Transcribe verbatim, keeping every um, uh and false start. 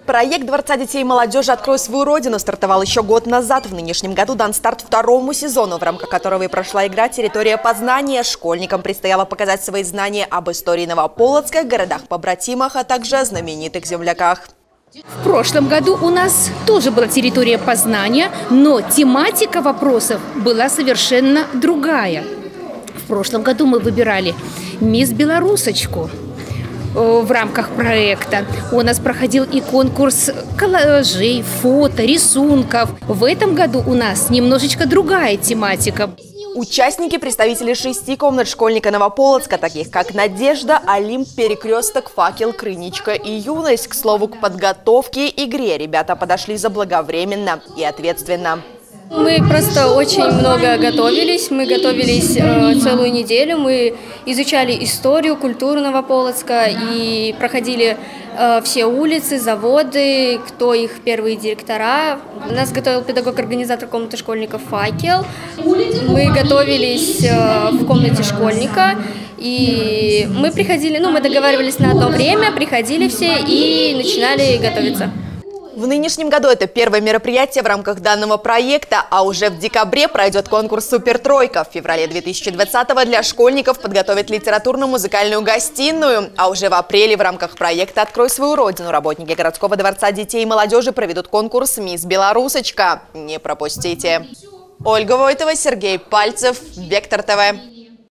Проект Дворца детей и молодежи «Открой свою родину» стартовал еще год назад. В нынешнем году дан старт второму сезону, в рамках которого и прошла игра «Территория познания». Школьникам предстояло показать свои знания об истории Новополоцка, городах-побратимах, а также знаменитых земляках. В прошлом году у нас тоже была территория познания, но тематика вопросов была совершенно другая. В прошлом году мы выбирали «Мисс Белорусочку». В рамках проекта у нас проходил и конкурс коллажей, фото, рисунков. В этом году у нас немножечко другая тематика. Участники – представители шести комнат школьника Новополоцка, таких как «Надежда», «Олимп», «Перекресток», «Факел», «Крыничка» и «Юность». К слову, к подготовке и игре ребята подошли заблаговременно и ответственно. Мы просто очень много готовились, мы готовились э, целую неделю, мы изучали историю, культуру Новополоцка и проходили э, все улицы, заводы, кто их первые директора. Нас готовил педагог-организатор комнаты школьников «Факел». Мы готовились э, в комнате школьника, и мы приходили, ну мы договаривались на одно время, приходили все и начинали готовиться. В нынешнем году это первое мероприятие в рамках данного проекта, а уже в декабре пройдет конкурс «Супертройка». В феврале две тысячи двадцатого для школьников подготовят литературно-музыкальную гостиную, а уже в апреле в рамках проекта «Открой свою родину» работники городского дворца детей и молодежи проведут конкурс «Мисс Белорусочка». Не пропустите. Ольга Войтова, Сергей Пальцев, Вектор ТВ.